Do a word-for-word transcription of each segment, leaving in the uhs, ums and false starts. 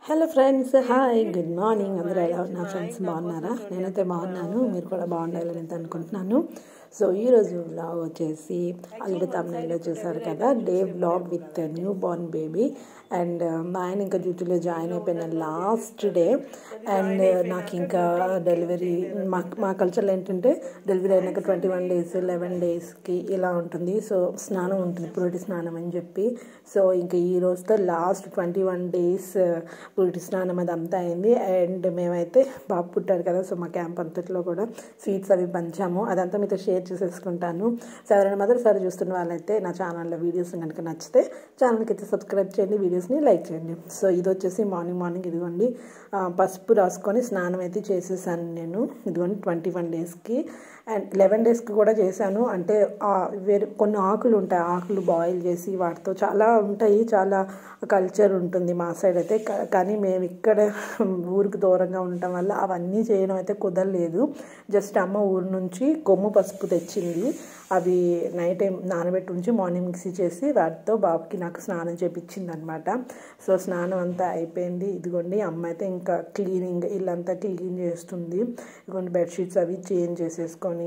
Hello friends, hi, good morning. అందరూ ఎలా ఉన్నారు ఫ్రెండ్స్? బాగున్నారా? నేనైతే బాగున్నాను. మీరు కూడా బాగుండాలని అయితే అనుకుంటున్నాను. సో ఈరోజు వ్లాగ్ వచ్చేసి ఆల్రెడీ తమిళలో చూసారు కదా, day vlog with newborn baby. And మా ఆయన ఇంకా డ్యూటీలో జాయిన్ అయిపోయిన లాస్ట్ డే. అండ్ నాకు ఇంకా డెలివరీ మా మా కల్చర్లో ఏంటంటే డెలివరీ అయినాక ట్వంటీ వన్ డేస్ లెవెన్ డేస్కి ఇలా ఉంటుంది. సో స్నానం ఉంటుంది, పురిటి స్నానం అని చెప్పి. సో ఇంకా ఈ రోజుతో లాస్ట్ ట్వంటీ వన్ డేస్ పురిటి స్నానం అదంతా అయింది. అండ్ మేమైతే బాబు పుట్టారు కదా, సో మా క్యాంప్ అంతట్లో కూడా స్వీట్స్ అవి పంచాము. అదంతా మీతో షేర్ చేసేసుకుంటాను. సో ఎవరైనా మొదటిసారి చూస్తున్న వాళ్ళైతే నా ఛానల్లో వీడియోస్ కనుక నచ్చితే ఛానల్కి అయితే సబ్స్క్రైబ్ చేయండి, వీడియోస్ని లైక్ చేయండి. సో ఇది వచ్చేసి మార్నింగ్ మార్నింగ్ ఇదిగోండి పసుపు రాసుకొని స్నానం అయితే చేసేసాను నేను. ఇదిగోండి ట్వంటీ వన్ డేస్కి అండ్ లెవెన్ డేస్కి కూడా చేశాను. అంటే వేరే కొన్ని ఆకులు ఉంటాయి, ఆకులు బాయిల్ చేసి వాటితో చాలా ఉంటాయి, చాలా కల్చర్ ఉంటుంది మా సైడ్ అయితే. కానీ మేము ఇక్కడ ఊరికి దూరంగా ఉండటం వల్ల అవన్నీ చేయడం అయితే కుదరలేదు. జస్ట్ అమ్మ ఊరు నుంచి కొమ్ము పసుపు తెచ్చింది, అవి నైట్ టైం నానబెట్టి ఉంచి మార్నింగ్ మిక్సీ చేసి వాటితో బాబుకి నాకు స్నానం చేపించింది అనమాట. సో స్నానం అంతా అయిపోయింది. ఇదిగోండి అమ్మ అయితే ఇంకా క్లీనింగ్ ఇల్లంతా క్లీన్ చేస్తుంది. ఇదిగోండి బెడ్షీట్స్ అవి చేంజ్ చేసేసుకొని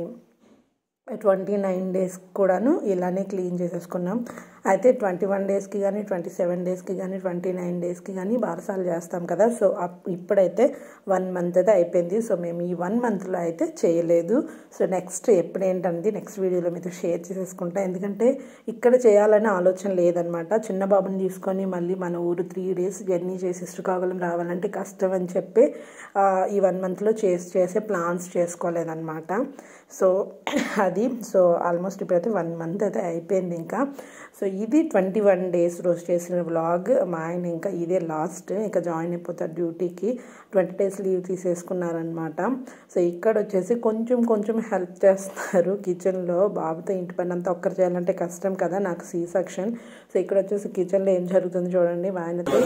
ట్వంటీ నైన్ డేస్ కూడాను ఇలానే క్లీన్ చేసేసుకున్నాం. అయితే ట్వంటీ వన్ డేస్కి కానీ ట్వంటీ సెవెన్ డేస్కి కానీ ట్వంటీ నైన్ డేస్కి కానీ బారసాలు చేస్తాం కదా. సో ఇప్పుడైతే వన్ మంత్ అయితే అయిపోయింది. సో మేము ఈ వన్ మంత్లో అయితే చేయలేదు. సో నెక్స్ట్ ఎప్పుడు ఏంటంటే నెక్స్ట్ వీడియోలో మీతో షేర్ చేసేసుకుంటాం. ఎందుకంటే ఇక్కడ చేయాలనే ఆలోచన లేదనమాట. చిన్న బాబుని తీసుకొని మళ్ళీ మన ఊరు త్రీ డేస్ జర్నీ చేసి శ్రీకాకుళం రావాలంటే కష్టం అని చెప్పి ఈ వన్ మంత్లో చేసి చేసే ప్లాన్స్ చేసుకోలేదన్నమాట. సో అది సో ఆల్మోస్ట్ ఇప్పుడైతే వన్ మంత్ అయితే అయిపోయింది ఇంకా. సో ఇది ట్వంటీ వన్ డేస్ రోజు చేసిన వ్లాగ్. మా ఆయన ఇంకా ఇదే లాస్ట్, ఇంకా జాయిన్ అయిపోతారు డ్యూటీకి. ట్వంటీ డేస్ లీవ్ తీసేసుకున్నారనమాట. సో ఇక్కడ వచ్చేసి కొంచెం కొంచెం హెల్ప్ చేస్తున్నారు కిచెన్లో. బాబుతో ఇంటి పని అంతా ఒక్కరు చేయాలంటే కష్టం కదా, నాకు సీ సెక్షన్. సో ఇక్కడ వచ్చేసి కిచెన్లో ఏం జరుగుతుంది చూడండి. మా ఆయనతో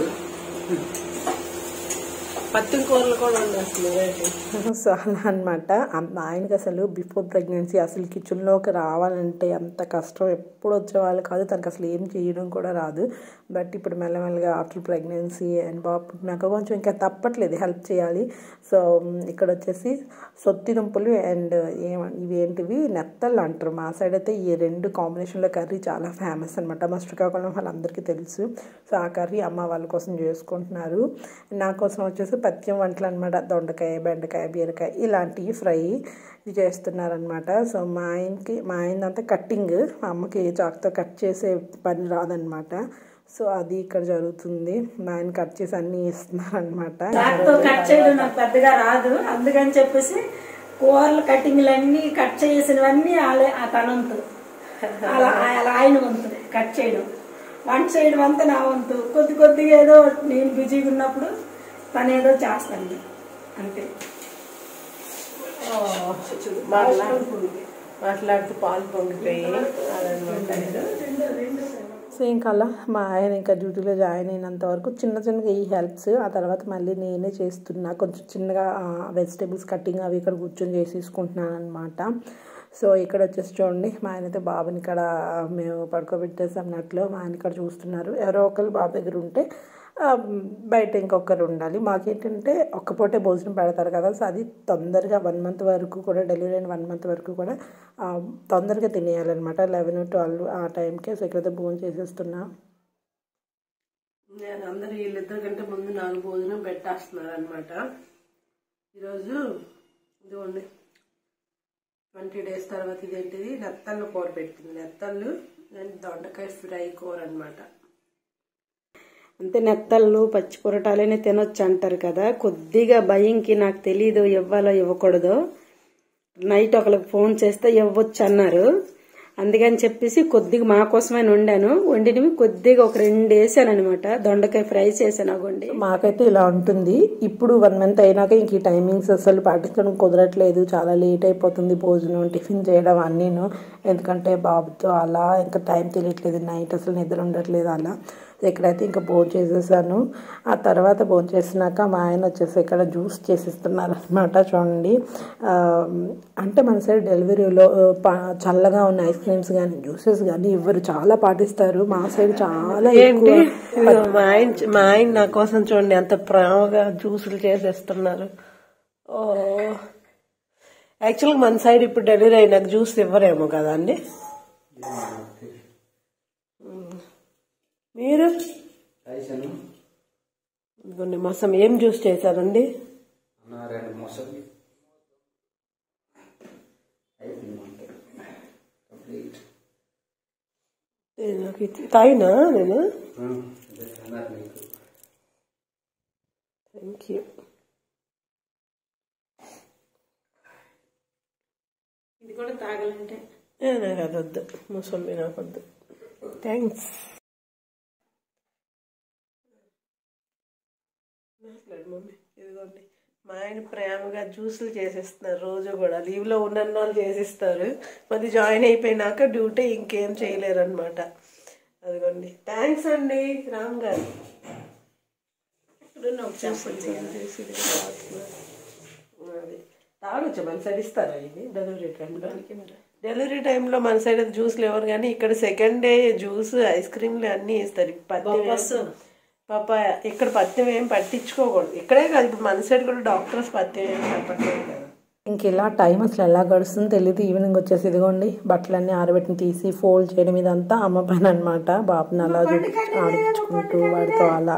పత్తి కూరలు కూడా ఉండేస్తుంది. సో అలా అనమాట. ఆయనకి అసలు బిఫోర్ ప్రెగ్నెన్సీ అసలు కిచెన్లోకి రావాలంటే అంత కష్టం, ఎప్పుడు వచ్చేవాళ్ళు కాదు. తనకు అసలు ఏం చేయడం కూడా రాదు. బట్ ఇప్పుడు మెల్లమెల్లగా ఆఫ్టర్ ప్రెగ్నెన్సీ అండ్ బాబు పుట్టినాక కొంచెం ఇంకా తప్పట్లేదు, హెల్ప్ చేయాలి. సో ఇక్కడ వచ్చేసి సొత్తి దుంపలు అండ్ ఏమ ఇవి ఏంటివి నెత్తళ్ళు అంటారు మా సైడ్ అయితే. ఈ రెండు కాంబినేషన్లో కర్రీ చాలా ఫేమస్ అనమాట, మా శ్రీకాకుళం వాళ్ళందరికీ తెలుసు. సో ఆ కర్రీ అమ్మ వాళ్ళ కోసం చేసుకుంటున్నారు. నా కోసం వచ్చేసి పత్యం వంటలు అనమాట. దొండకాయ, బెండకాయ, బీరకాయ ఇలాంటివి ఫ్రై చేస్తున్నారనమాట. సో మా ఆయనకి మా ఆయనంతా కట్టింగ్, మా అమ్మకి చాకుతో కట్ చేసే పని రాదనమాట. సో అది ఇక్కడ జరుగుతుంది. మా ఆయన కట్ చేసి అన్ని ఇస్తున్నారనమాట. కట్ చేయడం నాకు పెద్దగా రాదు, అందుకని చెప్పేసి కూరలు కట్టింగ్లు అన్ని కట్ చేసినవన్నీ ఆ తనంతు అలా అలా ఆయన వంతు కట్ చేయడం, వంట చేయడం అంతా నా వంతు. కొద్ది కొద్దిగా ఏదో నేను బిజీగా ఉన్నప్పుడు తను ఏదో చేస్తాను అంతే. మాట్లాడుతూ పాలు పొంగిపోయి సో ఇంకా అలా మా ఆయన ఇంకా డ్యూటీలో జాయిన్ అయినంత వరకు చిన్న చిన్నగా ఈ హెల్ప్స్. ఆ తర్వాత మళ్ళీ నేనే చేస్తున్నా కొంచెం చిన్నగా వెజిటేబుల్స్ కటింగ్ అవి ఇక్కడ కూర్చొని చేసేసుకుంటున్నాను అనమాట. సో ఇక్కడ వచ్చేసి చూడండి, మా ఆయన అయితే బాబుని ఇక్కడ మేము పడుకోబెట్టేసామన్నట్లు మా ఆయన ఇక్కడ చూస్తున్నారు. ఎవరో ఒకరు బాబు దగ్గర ఉంటే బయట ఇంకొకరు ఉండాలి. మాకేంటంటే ఒక్క పూటే భోజనం పెడతారు కదా. సో అది తొందరగా వన్ మంత్ వరకు కూడా డెలివరీ అయిన వన్ మంత్ వరకు కూడా తొందరగా తినేయాలన్నమాట, లెవెన్ ట్వెల్వ్ ఆ టైంకే. సో ఇక్కడైతే భోజనం చేసేస్తున్నా. నేను అందరు వీళ్ళిద్దరి కంటే ముందు నాకు భోజనం పెట్టేస్తున్నారు అనమాట. ఈరోజు ఇదిగోండి ట్వంటీ డేస్ తర్వాత ఇదేంటిది నెత్తళ్ళు కూర పెట్టింది. నెత్తళ్ళు అండ్ దొండకాయ ఫ్రై కూర అనమాట. అంతే, నెత్తళ్ళు పచ్చి పొరటాలనే తినొచ్చు అంటారు కదా. కొద్దిగా భయంకి నాకు తెలీదు ఇవ్వాలో ఇవ్వకూడదు. నైట్ ఒకరికి ఫోన్ చేస్తే ఇవ్వచ్చు అన్నారు, అందుకని చెప్పేసి కొద్దిగా మా కోసమే వండాను. వండినవి కొద్దిగా ఒక రెండు వేసాను అనమాట. దొండకాయ ఫ్రై చేశాను వండి. మాకైతే ఇలా ఉంటుంది. ఇప్పుడు వన్ మంత్ అయినాక ఇంక ఈ టైమింగ్స్ అసలు పాటించడం కుదరట్లేదు, చాలా లేట్ అయిపోతుంది భోజనం టిఫిన్ చేయడం అన్నీను. ఎందుకంటే బాబుతో అలా ఇంకా టైం తెలియట్లేదు, నైట్ అసలు నిద్ర ఉండట్లేదు అలా. ఇక్కడైతే ఇంకా భోజనం చేసేసాను. ఆ తర్వాత భోజనం చేసినాక మా ఆయన వచ్చేసి ఇక్కడ జ్యూస్ చేసిస్తున్నారు అనమాట. చూడండి, అంటే మన సైడ్ డెలివరీలో చల్లగా ఉన్న ఐస్ క్రీమ్స్ కానీ జ్యూసెస్ కానీ ఇవ్వరు, చాలా పాటిస్తారు. మా సైడ్ చాలా ఎక్కువ. మా ఆయన మా ఆయన నా కోసం చూడండి అంత ప్రేమగా జ్యూసులు చేసేస్తున్నారు. ఓ యాక్చువల్గా మన సైడ్ ఇప్పుడు డెలివరీ అయినాక జ్యూస్ ఇవ్వరేమో కదా అండి. మీరు కొన్ని మొసం ఏం జ్యూస్ చేశారండి? తాగినా నేను. Thank you. ఇది కూడా తాగాలంటే నాకు అది వద్దు, ముసలి నాకు వద్దు. థ్యాంక్స్. మమ్మీ ఇదిగోండి మా ఆయన ప్రేమగా జ్యూసులు చేసేస్తున్నారు. రోజు కూడా లీవ్లో ఉన్న వాళ్ళు చేసిస్తారు, మరి జాయిన్ అయిపోయినాక డ్యూటీ ఇంకేం చేయలేరు అనమాట. అదిగోండి. థ్యాంక్స్ అండి రామ్ గారు. అది తాగొచ్చు మన సైడ్ ఇస్తారా ఇది డెలివరీ టైంలో? డెలివరీ టైంలో మన సైడ్ జ్యూస్లు ఎవరు కానీ ఇక్కడ సెకండ్ డే జ్యూస్ ఐస్ క్రీమ్లు అన్నీ ఇస్తారు. పత్తి పప్పాయ ఇక్కడ పత్యం ఏం పట్టించుకోకూడదు. ఇక్కడే కాదు, ఇప్పుడు మన సైడ్ కూడా డాక్టర్స్ పత్యం ఏం చెప్పట్లేదు కదా. ఇంక ఇలా టైం అసలు ఎలా గడుస్తుందో తెలియదు. ఈవినింగ్ వచ్చేసి ఇదిగోండి బట్టలన్నీ ఆరబెట్టిన తీసి ఫోల్డ్ చేయడం ఇదంతా అమ్మ పైన అనమాట. బాబుని అలా ఆడిపించుకుంటూ వాడితో అలా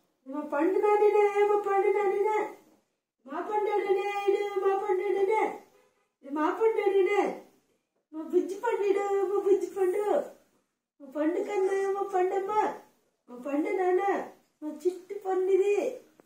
బుజ్జి పండు బుజ్జి పండు పండు కన్నా మా పండమ్మ మా పండు నాన్న మా చిట్టి పండుది.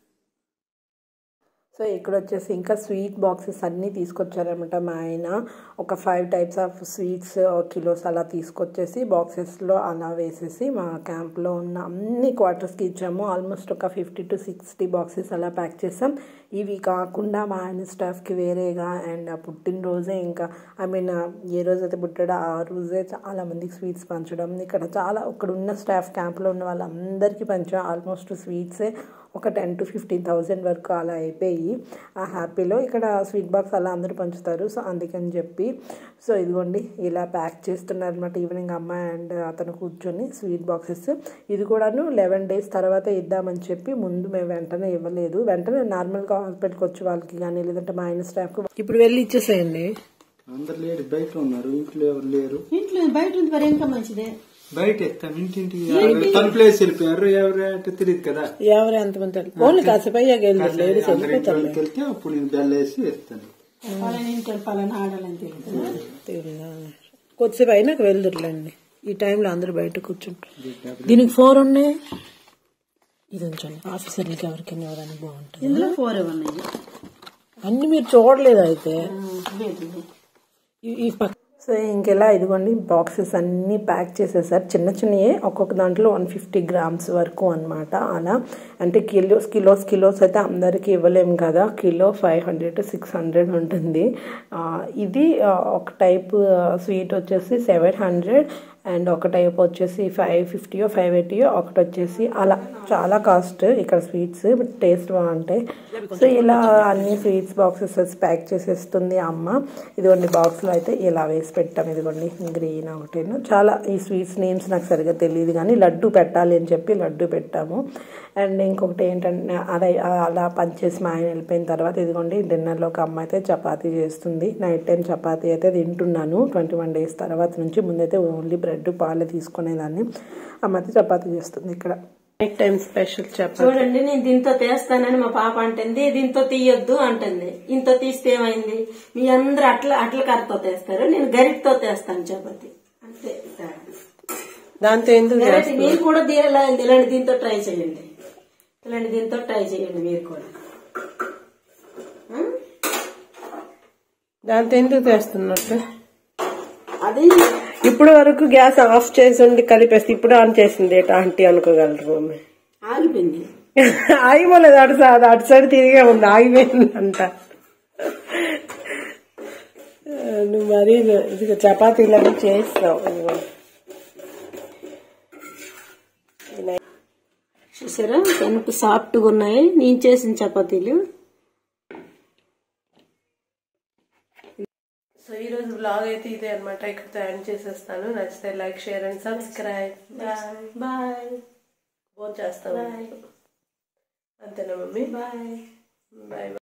సో ఇక్కడ వచ్చేసి ఇంకా స్వీట్ బాక్సెస్ అన్నీ తీసుకొచ్చారనమాట మా ఆయన. ఒక five types of sweets kilos అలా తీసుకొచ్చేసి బాక్సెస్లో అలా వేసేసి మా క్యాంప్లో ఉన్న అన్ని క్వార్టర్స్కి ఇచ్చాము. ఆల్మోస్ట్ ఒక ఫిఫ్టీ టు సిక్స్టీ బాక్సెస్ అలా ప్యాక్ చేసాం. ఇవి కాకుండా మా ఆయన స్టాఫ్కి వేరేగా అండ్ ఆ పుట్టినరోజే ఇంకా ఐ మీన్ ఏ రోజైతే పుట్టాడో ఆ రోజే చాలా మందికి స్వీట్స్ పంచడం. ఇక్కడ చాలా ఇక్కడ ఉన్న స్టాఫ్ క్యాంప్లో ఉన్న వాళ్ళందరికీ పంచాం. ఆల్మోస్ట్ స్వీట్సే ఒక టెన్ టు ఫిఫ్టీన్ థౌజండ్ వరకు అలా అయిపోయి ఆ హ్యాపీలో ఇక్కడ స్వీట్ బాక్స్ అలా అందరూ పంచుతారు. సో అందుకని చెప్పి సో ఇదిగోండి ఇలా ప్యాక్ చేస్తున్నారు అనమాట. ఈవినింగ్ అమ్మాయి అండ్ అతను కూర్చొని స్వీట్ బాక్సెస్. ఇది కూడాను లెవెన్ డేస్ తర్వాత ఇద్దామని చెప్పి ముందు మేము వెంటనే ఇవ్వలేదు. వెంటనే నార్మల్గా హాస్పిటల్కి వచ్చే వాళ్ళకి కానీ లేదంటే మా ఆయన స్టాఫ్కి ఇప్పుడు వెళ్ళి ఇచ్చేసేయండి. అందరు లేరు, బయట ఉన్నారు, ఇంట్లో ఎవరు లేరు. ఇంట్లో బయట ఉంది మరి ఇంకా మంచిదే. బయట ఎత్తాం ఇంటింటి తలుపులేసి వెళ్ళిపోయారు. ఎవరు తెలియదు కదా, ఎవరు ఎంతమంది ఫోన్లు కాసేపు అయ్యాక వెళ్తే అప్పుడు నేను బెల్ వేసి వేస్తాను. కొద్దిసేపు అయినాక వెళ్దురులేండి. ఈ టైంలో అందరూ బయట కూర్చుంటారు. దీనికి ఫోర్ ఉన్నాయి. ఇది ఉంచండి ఆఫీసర్లకి ఎవరికైనా ఎవరైనా బాగుంటుంది. ఇందులో ఫోర్ ఉన్నాయి. అన్ని మీరు చూడలేదు అయితే. ఈ సో ఇంకెలా ఇదిగోండి బాక్సెస్ అన్నీ ప్యాక్ చేసేసారు. చిన్న చిన్నయే ఒక్కొక్క దాంట్లో వన్ ఫిఫ్టీ గ్రామ్స్ వరకు అనమాట. అలా అంటే కిలోస్ కిలోస్ కిలోస్ అయితే అందరికీ ఇవ్వలేము కదా. Kilo five hundred to six hundred ఉంటుంది. ఇది ఒక టైప్ స్వీట్ వచ్చేసి సెవెన్ హండ్రెడ్ అండ్ ఒక టైప్ వచ్చేసి ఫైవ్ ఫిఫ్టీయో ఫైవ్ ఎయిటీయో ఒకటి వచ్చేసి అలా చాలా కాస్ట్ ఇక్కడ స్వీట్స్, బట్ టేస్ట్ బాగుంటాయి. సో ఇలా అన్ని స్వీట్స్ బాక్సెస్ ప్యాక్ చేసేస్తుంది అమ్మ. ఇదిగోండి బాక్స్లో అయితే ఇలా వేసి పెట్టాము. ఇదిగోండి గ్రీన్ ఒకటేను. చాలా ఈ స్వీట్స్ నేమ్స్ నాకు సరిగ్గా తెలియదు కానీ లడ్డు పెట్టాలి అని చెప్పి లడ్డు పెట్టాము. అండ్ ఇంకొకటి ఏంటంటే అదే అలా పనిచేసి మా ఆయన వెళ్ళిపోయిన తర్వాత ఇదిగోండి డిన్నర్లో ఒక అమ్మ అయితే చపాతీ చేస్తుంది. నైట్ టైం చపాతీ అయితే తింటున్నాను ట్వంటీ వన్ డేస్ తర్వాత నుంచి. ముందైతే ఓన్లీ బ్రెడ్ పాలు తీసుకునేదాన్ని. అమ్మ అయితే చపాతీ చేస్తుంది ఇక్కడ. Night time special chapati. చూడండి నేను దీంతో తీస్తానని మా పాప అంటుంది, దీంతో తీయొద్దు అంటుంది. ఇంతో తీస్తే ఏమైంది? మీ అందరు అట్ల అట్ల కర్రతో తీస్తారు, నేను గరిటతో తీస్తాను చపాతీ అంతే. దాంతో ఎందుకు మీరు కూడా ఇలాంటి దీంతో ట్రై చేయండి. ఇలాంటి దీంతో ట్రై చేయండి మీరు కూడా. దాంతో ఎందుకు చేస్తున్నట్టు? అది ఇప్పుడు వరకు గ్యాస్ ఆఫ్ చేసి ఉండి కలిపేస్తే ఇప్పుడు ఆన్ చేసింది ఏట ఆంటీ అనుకోగలరు. మమ్మీ ఆగిపోయింది. ఆగిపోలేదు, అటు అటు సైడ్ తిరిగే ఉంది, ఆగిపోయింది అంట. నువ్వు మరీ ఇది చపాతీలు చేస్తావు. చూసారా ఎంత సాఫ్ట్గా ఉన్నాయి నేను చేసిన చపాతీలు. సో ఈ రోజు బ్లాగ్ అయితే ఇదే అనమాట. ఇక్కడ తయారు చేసేస్తాను. నచ్చితే like share and subscribe. Bye bye. Phone చేస్తాను అంతేనా మమ్మీ? Bye bye.